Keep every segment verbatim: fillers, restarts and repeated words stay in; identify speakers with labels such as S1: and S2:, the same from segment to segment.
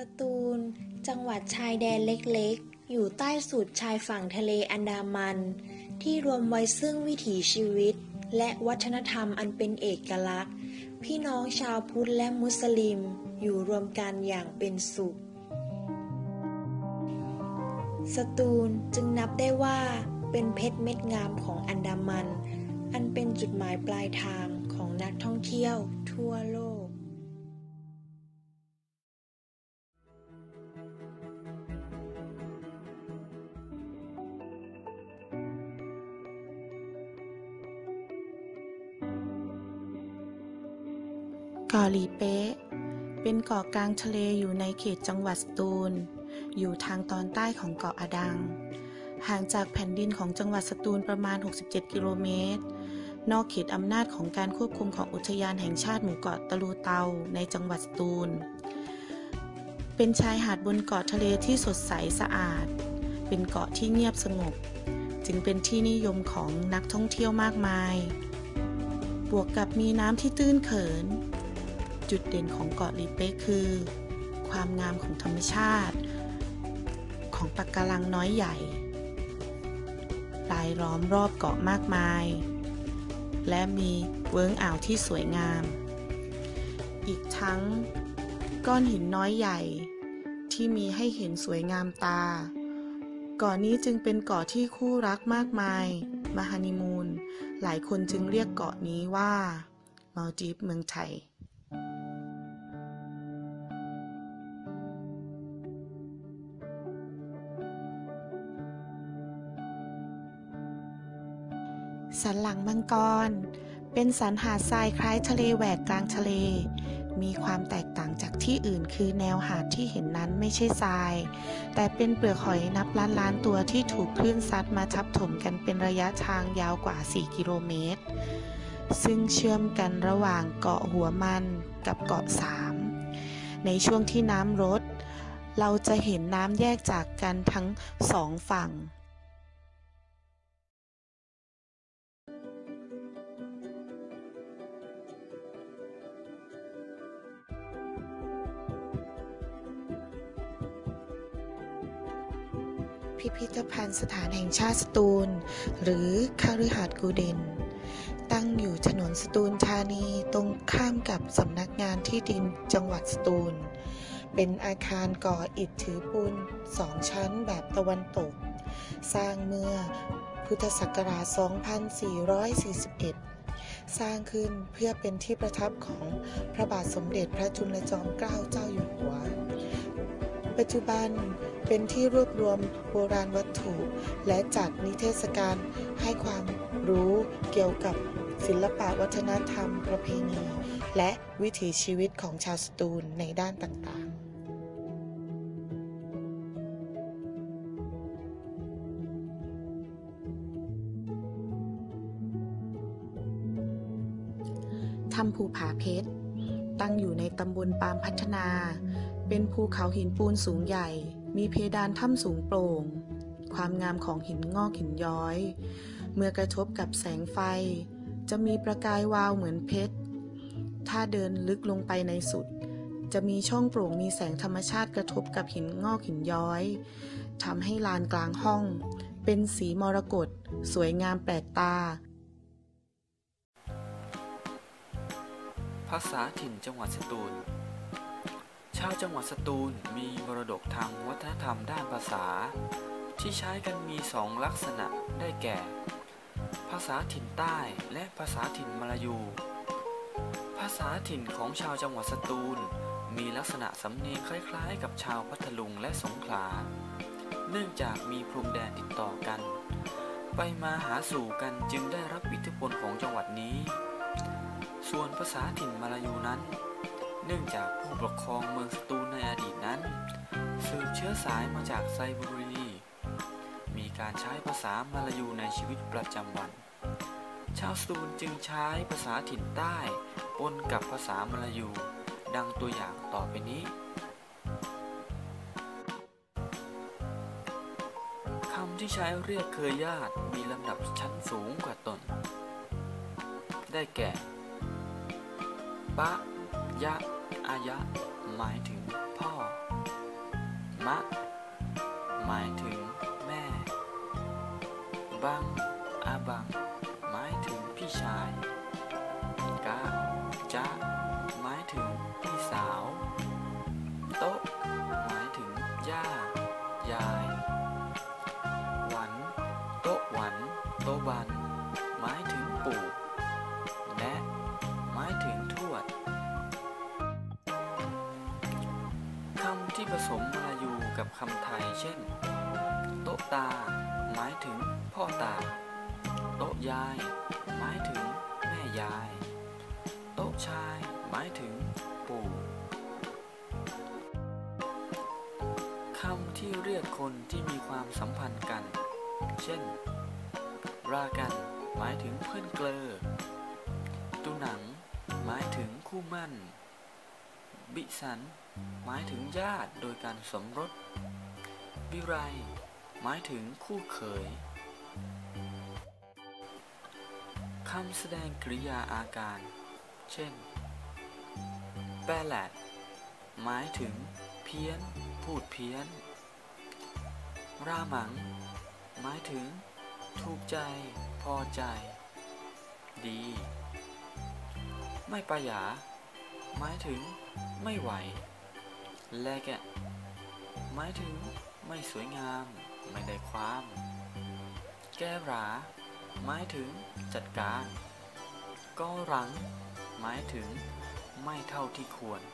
S1: ตูลจังหวัดชายแดนเล็กๆอยู่ใต้สุดชายฝั่งทะเลอันดามันที่รวมไว้ซึ่งวิถีชีวิตและวัฒนธรรมอันเป็นเอกลักษณ์พี่น้องชาวพุทธและมุสลิมอยู่รวมกันอย่างเป็นสุขสตูลจึงนับได้ว่าเป็นเพชรเม็ดงามของอันดามันอันเป็นจุดหมายปลายทางของนักท่องเที่ยวทั่วโลก
S2: เกาะหลีเป๊ะเป็นเกาะกลางทะเลอยู่ในเขตจังหวัดสตูลอยู่ทางตอนใต้ของเกาะอะดังห่างจากแผ่นดินของจังหวัดสตูลประมาณหกสิบเจ็ดกิโลเมตรนอกเขตอำนาจของการควบคุมของอุทยานแห่งชาติหมู่เกาะตะลูเตาในจังหวัดสตูลเป็นชายหาดบนเกาะทะเลที่สดใสสะอาดเป็นเกาะที่เงียบสงบจึงเป็นที่นิยมของนักท่องเที่ยวมากมายบวกกับมีน้ำที่ตื้นเขินจุดเด่นของเกาะหลีเป๊ะคือความงามของธรรมชาติของปะการังน้อยใหญ่รายล้อมรอบเกาะมากมายและมีเวิ้งอ่าวที่สวยงามอีกทั้งก้อนหินน้อยใหญ่ที่มีให้เห็นสวยงามตาเกาะนี้จึงเป็นเกาะที่คู่รักมากมายมาฮันนีมูนหลายคนจึงเรียกเกาะนี้ว่ามัลดีฟเมืองไทยสันหลังมังกรเป็นสันหาดทรายคล้ายทะเลแหวกกลางทะเลมีความแตกต่างจากที่อื่นคือแนวหาดที่เห็นนั้นไม่ใช่ทรายแต่เป็นเปลือกหอยนับล้านล้านตัวที่ถูกคลื่นซัดมาทับถมกันเป็นระยะทางยาวกว่าสี่กิโลเมตรซึ่งเชื่อมกันระหว่างเกาะหัวมันกับเกาะสามในช่วงที่น้ำลดเราจะเห็นน้ำแยกจากกันทั้งสองฝั่งพิพิธภัณฑ์สถานแห่งชาติสตูลหรือคฤหาสน์กูเดนตั้งอยู่ถนนสตูลธานีตรงข้ามกับสำนักงานที่ดินจังหวัดสตูลเป็นอาคารก่ออิฐถือปูนสองชั้นแบบตะวันตกสร้างเมื่อพุทธศักราช สองพันสี่ร้อยสี่สิบเอ็ด สร้างขึ้นเพื่อเป็นที่ประทับของพระบาทสมเด็จพระจุลจอมเกล้าเจ้าอยู่หัวปัจจุบันเป็นที่รวบรวมโบราณวัตถุและจัดนิทรรศการให้ความรู้เกี่ยวกับศิลปวัฒนธรรมประเพณีและวิถีชีวิตของชาวสตูลในด้านต่างๆถ้ำภูผาเพชรตั้งอยู่ในตำบลปามพัฒนาเป็นภูเขาหินปูนสูงใหญ่มีเพดานถ้ำสูงโปร่งความงามของหินงอกหินย้อยเมื่อกระทบกับแสงไฟจะมีประกายวาวเหมือนเพชรถ้าเดินลึกลงไปในสุดจะมีช่องโปร่งมีแสงธรรมชาติกระทบกับหินงอกหินย้อยทำให้ลานกลางห้องเป็นสีมรกตสวยงามแปลกตา
S3: ภาษาถิ่นจังหวัดสตูลชาวจังหวัดสตูลมีมรดกทางวัฒนธรรมด้านภาษาที่ใช้กันมีสองลักษณะได้แก่ภาษาถิ่นใต้และภาษาถิ่นมลายูภาษาถิ่นของชาวจังหวัดสตูลมีลักษณะสำเนียงคล้ายๆกับชาวพัทลุงและสงขลาเนื่องจากมีพรมแดนติดต่อกันไปมาหาสู่กันจึงได้รับอิทธิพลของจังหวัดนี้ส่วนภาษาถิ่นมลายูนั้นเนื่องจากผู้ปกครองเมืองสตูลในอดีตนั้นสืบเชื้อสายมาจากไซบุรีมีการใช้ภาษามลายูในชีวิตประจำวันชาวสตูลจึงใช้ภาษาถิ่นใต้ปนกับภาษามลายูดังตัวอย่างต่อไปนี้คำที่ใช้เรียกเคยญาติมีลำดับชั้นสูงกว่าตนได้แก่ปะยะอายะหมายถึงพ่อมะหมายถึงแม่บังอาบังหมายถึงพี่ชายกะจ๊ะหมายถึงพี่สาวโต๊ะหมายถึงย่ายายหวันโต๊ะหวันโต๊ะบันหมายถึงปู่แนะหมายถึงทวดคำที่ผสมมลายูกับคำไทยเช่นโต๊ะตาหมายถึงพ่อตาโต๊ะยายหมายถึงแม่ยายโต๊ะชายหมายถึงปู่คำที่เรียกคนที่มีความสัมพันธ์กันเช่นรากันหมายถึงเพื่อนเกลอตุหนังหมายถึงคู่มั่นบิสันหมายถึงญาติโดยการสมรสบิไรหมายถึงคู่เขยคำแสดงกริยาอาการเช่นแปลแหลดหมายถึงเพี้ยนพูดเพี้ยนราหมังหมายถึงถูกใจพอใจดีไม่ปะหยาหมายถึงไม่ไหวแลแกะหมายถึงไม่สวยงามไม่ได้ความแก้หราหมายถึงจัดการกอรังหมายถึงไม่เท่าที่ควร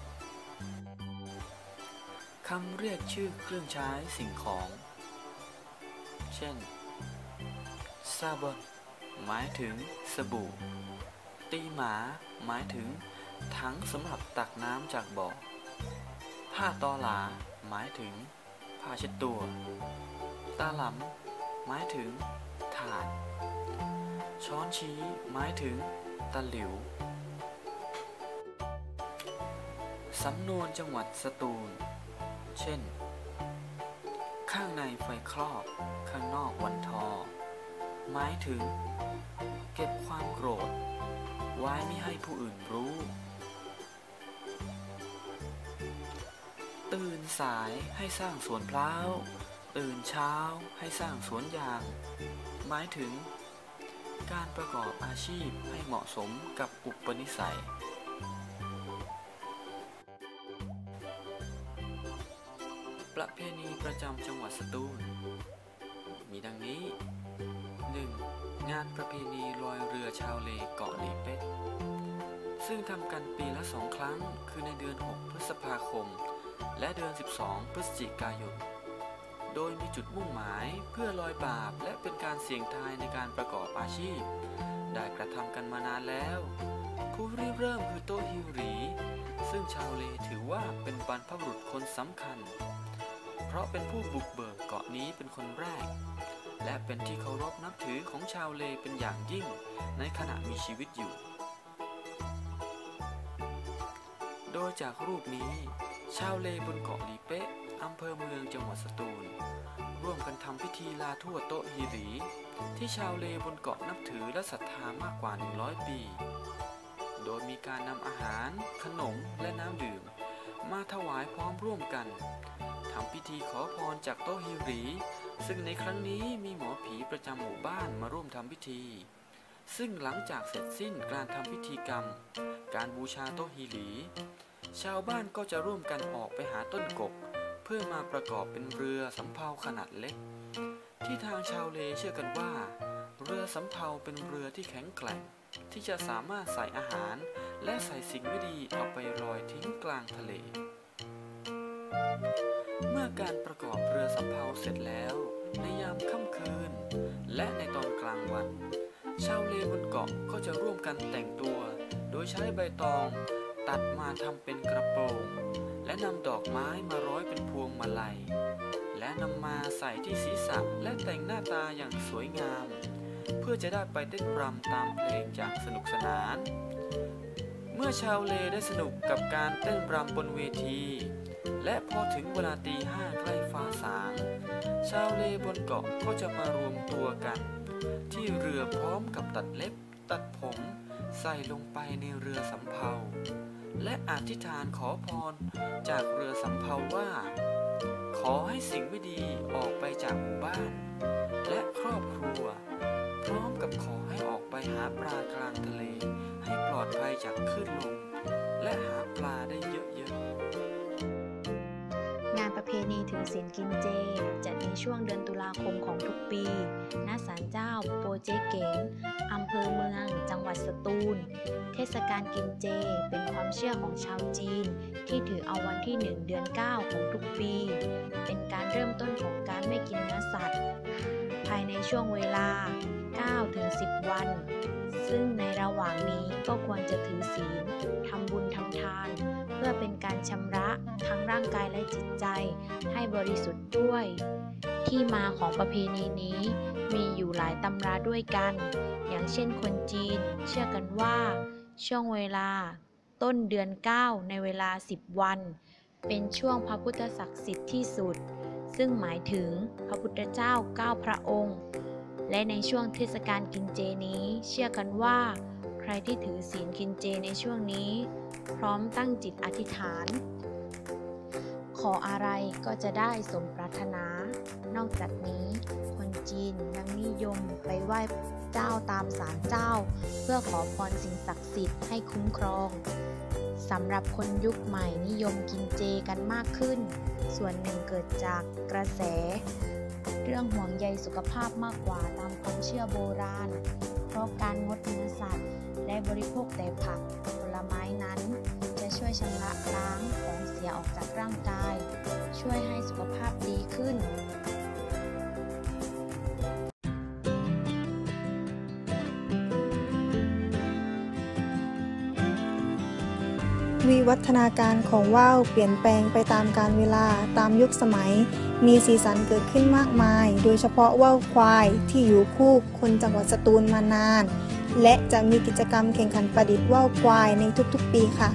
S3: คำเรียกชื่อเครื่องใช้สิ่งของเช่นซาบอนหมายถึงสบู่ตีหมาหมายถึงถังสำหรับตักน้ำจากบ่อผ้าตอหลาหมายถึงผ้าเช็ดตัวตาหลำหมายถึงถาดช้อนชี้หมายถึงตะหลิวสำนวนจังหวัดสตูลเช่นข้างในไฟคลอกข้างนอกวันทอหมายถึงเก็บความโกรธไว้ไม่ให้ผู้อื่นรู้ตื่นสายให้สร้างสวนพล้าวตื่นเช้าให้สร้างสวนยางหมายถึงการประกอบอาชีพให้เหมาะสมกับอุปนิสัยประเพณีประจำจังหวัดสตูลมีดังนี้ หนึ่ง. งานประเพณีลอยเรือชาวเลเกาะหลีเป๊ะซึ่งทำกันปีละสองครั้งคือในเดือนหกพฤษภาคมและเดือนสิบสองพฤศจิกายนโดยมีจุดมุ่งหมายเพื่อลอยบาปและเป็นการเสี่ยงทายในการประกอบอาชีพได้กระทำกันมานานแล้วผู้ริเริ่มคือโตฮิวรีซึ่งชาวเลถือว่าเป็นบรรพบุรุษคนสำคัญเพราะเป็นผู้บุกเบิกเกาะนี้เป็นคนแรกและเป็นที่เคารพนับถือของชาวเลเป็นอย่างยิ่งในขณะมีชีวิตอยู่โดยจากรูปนี้ชาวเลบนเกาะหลีเป๊ะอำเภอเมืองจังหวัดสตูลร่วมกันทำพิธีลาทวดโตฮิรีที่ชาวเลบนเกาะนับถือและศรัทธามากกว่าหนึ่งร้อยปีโดยมีการนำอาหารขนมและน้ำดื่มมาถวายพร้อมร่วมกันทำพิธีขอพรจากโตฮิรีซึ่งในครั้งนี้มีหมอผีประจำหมู่บ้านมาร่วมทำพิธีซึ่งหลังจากเสร็จสิ้นการทำพิธีกรรมการบูชาโตฮิรีชาวบ้านก็จะร่วมกันออกไปหาต้นกกเพื่อมาประกอบเป็นเรือสำเภาขนาดเล็กที่ทางชาวเลเชื่อกันว่าเรือสำเภาเป็นเรือที่แข็งแกร่งที่จะสามารถใส่อาหารและใส่สิ่งไม่ดีเอาไปลอยทิ้งกลางทะเลเมื่อการประกอบเรือสำเภาเสร็จแล้วในยามค่ำคืนและในตอนกลางวันชาวเลบนเกาะก็จะร่วมกันแต่งตัวโดยใช้ใบตองตัดมาทำเป็นกระโปรงและนำดอกไม้มาร้อยเป็นพวงมาลัยและนำมาใส่ที่ศีรษะและแต่งหน้าตาอย่างสวยงามเพื่อจะได้ไปเต้นรำตามเพลงอย่างสนุกสนานเมื่อชาวเลได้สนุกกับการเต้นรำบนเวทีและพอถึงเวลาตีห้าใกล้ฟ้าสางชาวเลบนเกาะก็จะมารวมตัวกันที่เรือพร้อมกับตัดเล็บตัดผมใส่ลงไปในเรือสำเภาและอธิษฐานขอพรจากเรือสำเภาว่าขอให้สิ่งไม่ดีออกไปจากหมู่บ้านและครอบครัวพร้อมกับขอให้ออกไปหาปลากลางทะเลให้ปลอดภัยจากคลื่นลมและหาปลาได้เยอะ
S4: งานประเพณีถือศีลกินเจจัดในช่วงเดือนตุลาคมของทุกปีณศาลเจ้าโปเจเก๋งอำเภอเมืองจังหวัดสตูลเทศกาลกินเจเป็นความเชื่อของชาวจีนที่ถือเอาวันที่หนึ่งเดือนเก้าของทุกปีเป็นการเริ่มต้นของการไม่กินเนื้อสัตว์ภายในช่วงเวลา เก้าถึงสิบ วันซึ่งในระหว่างนี้ก็ควรจะถือศีลทำบุญทำทานเพื่อเป็นการชำระทั้งร่างกายและจิตใจให้บริสุทธิ์ด้วย ที่มาของประเพณีนี้มีอยู่หลายตำราด้วยกันอย่างเช่นคนจีนเชื่อกันว่าช่วงเวลาต้นเดือนเก้าในเวลาสิบวันเป็นช่วงพระพุทธศักดิ์สิทธิ์ที่สุดซึ่งหมายถึงพระพุทธเจ้าเก้าพระองค์และในช่วงเทศกาลกินเจนี้เชื่อกันว่าใครที่ถือศีลกินเจในช่วงนี้พร้อมตั้งจิตอธิษฐานขออะไรก็จะได้สมปรารถนานอกจากนี้คนจีนยังนิยมไปไหว้เจ้าตามศาลเจ้าเพื่อขอพรสิ่งศักดิ์สิทธิ์ให้คุ้มครองสำหรับคนยุคใหม่นิยมกินเจกันมากขึ้นส่วนหนึ่งเกิดจากกระแสเรื่องห่วงใยสุขภาพมากกว่าตามความเชื่อโบราณเพราะการงดเนื้อสัตว์และบริโภคแต่ผักผลไม้นั้นจะช่วยชำระล้างของเสียออกจากร่างกายช่วยให้สุขภาพดีขึ้น
S5: วิวัฒนาการของว่าวเปลี่ยนแปลงไปตามกาลเวลาตามยุคสมัยมีสีสันเกิดขึ้นมากมายโดยเฉพาะว่าวควายที่อยู่คู่คนจังหวัดสตูลมานานและจะมีกิจกรรมแข่งขันประดิษฐ์ว่าวควายในทุกๆปีค่ะ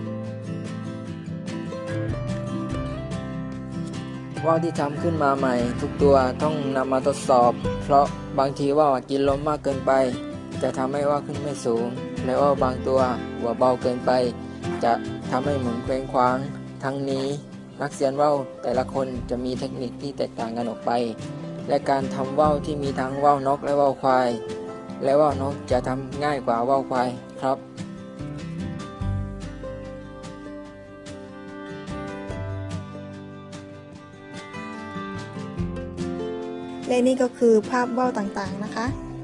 S6: ว่าวที่ทำขึ้นมาใหม่ทุกตัวต้องนำมาทดสอบเพราะบางทีว่าวกินลมมากเกินไปจะทำให้ว่าวขึ้นไม่สูงและว่าวบางตัวหัวเบาเกินไปจะทำให้หมุนเคว้งคว้างทั้งนี้นักเซียนว่าวแต่ละคนจะมีเทคนิคที่แตกต่างกันออกไปและการทำว่าวที่มีทั้งว่าวนกและว่าวควายและว่าวนกจะทำง่ายกว่าว่าวควายครับ
S5: และนี่ก็คือภาพว่าวต่างๆนะคะ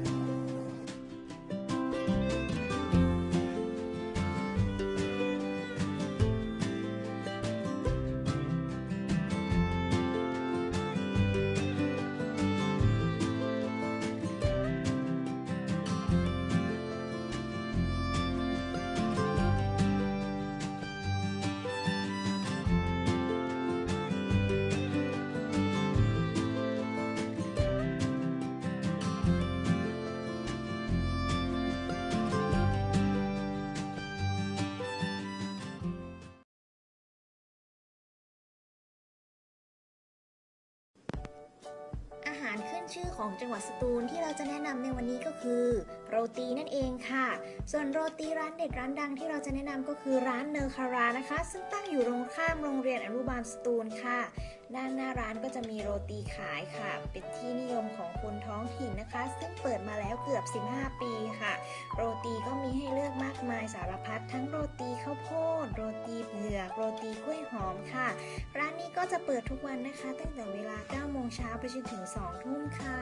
S1: อาหารขึ้นชื่อของจังหวัดสตูลที่เราจะแนะนำในวันนี้ก็คือโรตีนั่นเองค่ะส่วนโรตีร้านเด็ดร้านดังที่เราจะแนะนำก็คือร้านเนอคารานะคะซึ่งตั้งอยู่ตรงข้ามโรงเรียนอนุบาลสตูลค่ะด้านหน้าร้านก็จะมีโรตีขายค่ะเป็นที่นิยมของคนท้องถิ่นนะคะซึ่งเปิดมาแล้วเกือบสิบห้าปีค่ะโรตีก็มีให้เลือกมากมายสารพัดทั้งโรตีข้าวโพดโรตีเผือกโรตีกล้วยหอมค่ะร้านนี้ก็จะเปิดทุกวันนะคะตั้งแต่เวลาเก้าโมงเช้าไปจนถึงสองทุ่มค่ะ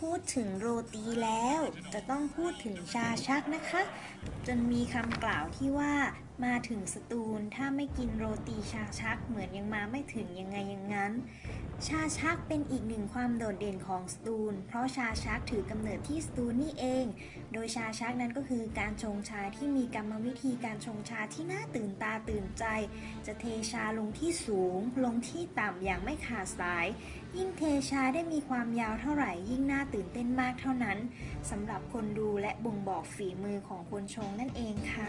S1: พูดถึงโรตีแล้วจะต้องพูดถึงชาชักนะคะจนมีคำกล่าวที่ว่ามาถึงสตูลถ้าไม่กินโรตีชาชักเหมือนยังมาไม่ถึงยังไงอย่างนั้นชาชักเป็นอีกหนึ่งความโดดเด่นของสตูลเพราะชาชักถือกำเนิดที่สตูลนี่เองโดยชาชักนั้นก็คือการชงชาที่มีกรรมวิธีการชงชาที่น่าตื่นตาตื่นใจจะเทชาลงที่สูงลงที่ต่ำอย่างไม่ขาดสายยิ่งเทชาได้มีความยาวเท่าไหร่ยิ่งน่าตื่นเต้นมากเท่านั้นสำหรับคนดูและบ่งบอกฝีมือของคนชงนั่นเองค่ะ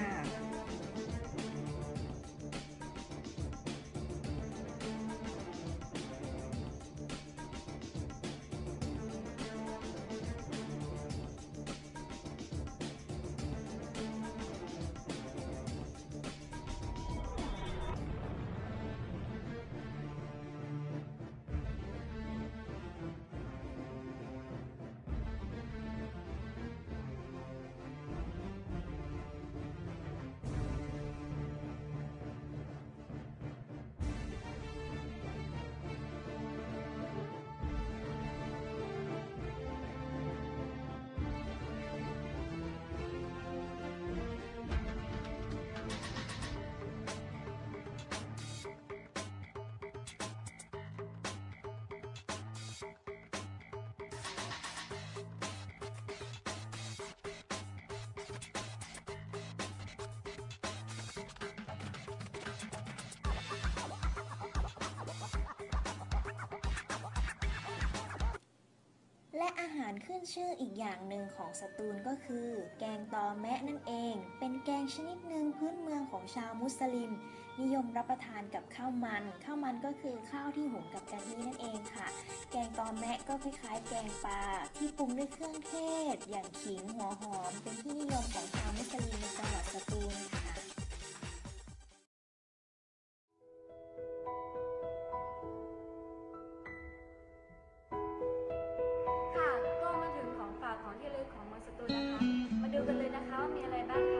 S1: และอาหารขึ้นชื่ออีกอย่างหนึ่งของสตูลก็คือแกงตอแมะนั่นเองเป็นแกงชนิดหนึ่งพื้นเมืองของชาวมุสลิมนิยมรับประทานกับข้าวมันข้าวมันก็คือข้าวที่หุงกับกะทินั่นเองค่ะแกงตอแมะก็คล้ายๆแกงปลาที่ปรุงด้วยเครื่องเทศอย่างขิงหัวหอมเป็นที่นิยมของชาวมุสลิมในจังหวัดสตูลค่ะ
S7: ค่ะก็มาถึงของฝากของที่ระลึกของเมืองสตูลนะคะมาดูกันเลยนะคะว่ามีอะไรบ้างค่ะ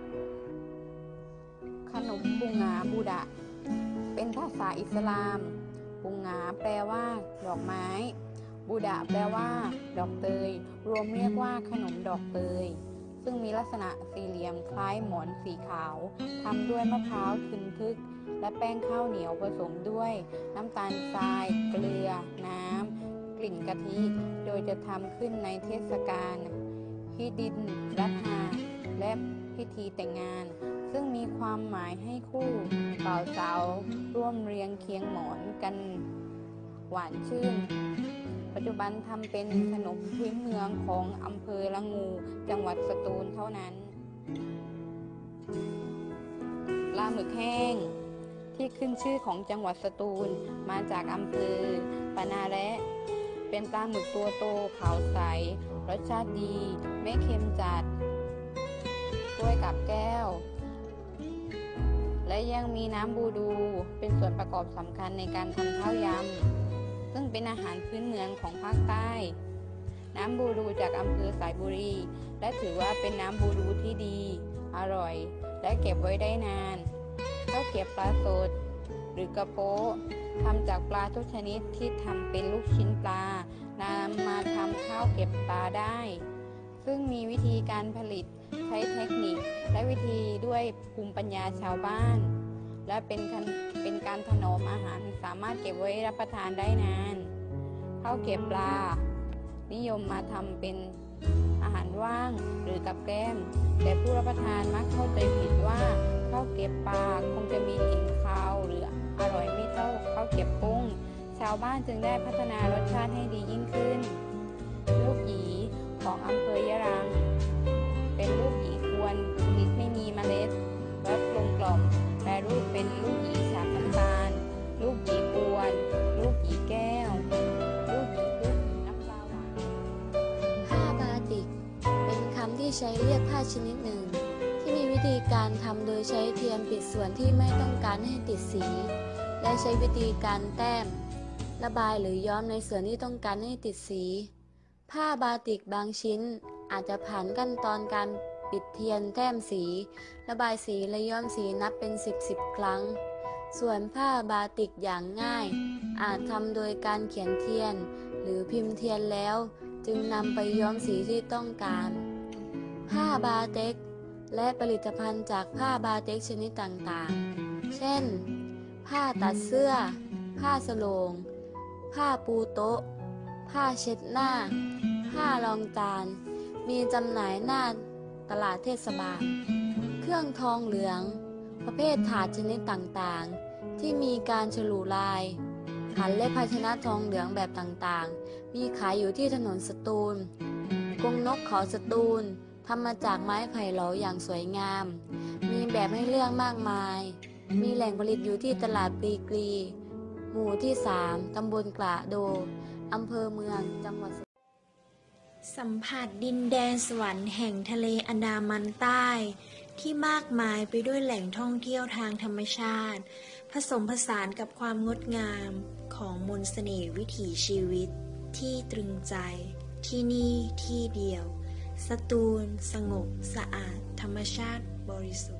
S8: ขนมบุงหงาบูดะเป็นภาษาอิสลามบุงหงาแปลว่าดอกไม้บูดะแปลว่าดอกเตยรวมเรียกว่าขนมดอกเตยซึ่งมีลักษณะสี่เหลี่ยมคล้ายหมอนสีขาวทำด้วยมะพร้าวทึนทึกและแป้งข้าวเหนียวผสมด้วยน้ำตาลทรายเกลือน้ำกลิ่นกะทิโดยจะทำขึ้นในเทศกาลฮิดินรัตฮาและพิธีแต่งงานซึ่งมีความหมายให้คู่บ่าวสาวร่วมเรียงเคียงหมอนกันหวานชื่นปัจจุบันทำเป็นขนมพื้นเมืองของอำเภอละงูจังหวัดสตูลเท่านั้นปลาหมึกแห้งที่ขึ้นชื่อของจังหวัดสตูลมาจากอำเภอปะนาแระเป็นปลาหมึกตัวโตขาวใสรสชาติดีไม่เค็มจัดด้วยกับแก้วและยังมีน้ำบูดูเป็นส่วนประกอบสำคัญในการทำข้าวยำซึ่งเป็นอาหารพื้นเมืองของภาคใต้น้ำบูดูจากอำเภอสายบุรีและถือว่าเป็นน้ำบูดูที่ดีอร่อยและเก็บไว้ได้นานข้าวเก็บปลาสดหรือกระโป๊ะทำจากปลาทุกชนิดที่ทำเป็นลูกชิ้นปลานำมาทำข้าวเก็บปลาได้ซึ่งมีวิธีการผลิตใช้เทคนิคและวิธีด้วยภูมิปัญญาชาวบ้านและเป็นเป็นการถนอมอาหารสามารถเก็บไว้รับประทานได้นานข้าวเก็บปลานิยมมาทำเป็นอาหารว่างหรือกับแกล้มแต่ผู้รับประทานมักเข้าใจผิดว่าข้าวเก็บปลาคงจะมีกลิ่นคาวหรืออร่อยไม่เท่าข้าวเก็บกุ้งชาวบ้านจึงได้พัฒนารสชาติให้ดียิ่งขึ้นลูกหยีของอำเภอยะรังเป็นลูกหยีกวนชนิดไม่มีเมล็ดรสกลมกล่อมแปรรูปเป็นลูกหยีฉาบน้ำตาลลูกหยีกวนลูกหยีแก้วลูกหยีลูกน้ำปลาหวาน
S9: ผ้าบาติกเป็นคำที่ใช้เรียกผ้าชนิดหนึ่งที่มีวิธีการทำโดยใช้เทียมปิดส่วนที่ไม่ต้องการให้ติดสีและใช้วิธีการแต้มระบายหรือย้อมในส่วนที่ต้องการให้ติดสีผ้าบาติกบางชิ้นอาจจะผ่านขั้นตอนการปิดเทียนแต้มสีระบายสีและย้อมสีนับเป็นสิบสิบครั้งส่วนผ้าบาติกอย่างง่ายอาจทำโดยการเขียนเทียนหรือพิมพ์เทียนแล้วจึงนำไปย้อมสีที่ต้องการ ผ้าบาเต็กและผลิตภัณฑ์จากผ้าบาเต็กชนิดต่างๆ เช่น ผ้าตัดเสื้อ ผ้าสโลง ผ้าปูโต๊ะ ผ้าเช็ดหน้า ผ้ารองจาน มีจำหน่ายหน้าตลาดเทศบาล เครื่องทองเหลือง ประเภทถาดชนิดต่างๆ ที่มีการฉลุลาย ขันและภาชนะทองเหลืองแบบต่างๆ มีขายอยู่ที่ถนนสตูล กรงนกเขาสตูลทำมาจากไม้ไผ่เหลาอย่างสวยงาม มีแบบให้เลือกมากมาย มีแหล่งผลิตอยู่ที่ตลาดปลีกรี หมู่ที่สามตำบลกระโดอำเภอเมืองจังหวัด
S1: สัมผัสดินแดนสวรรค์แห่งทะเลอันดามันใต้ ที่มากมายไปด้วยแหล่งท่องเที่ยวทางธรรมชาติ ผสมผสานกับความงดงามของมนต์เสน่ห์วิถีชีวิตที่ตรึงใจ ที่นี่ที่เดียว สตูล สงบสะอาด ธรรมชาติบริสุทธิ์